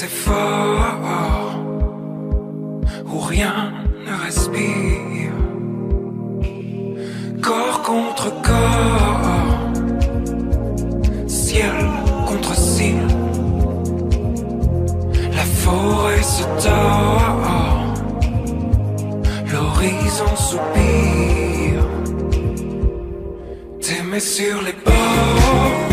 efforts où rien ne respire, corps contre corps, ciel contre ciel, la forêt se tord, l'horizon soupire, t'aimer sur les bords.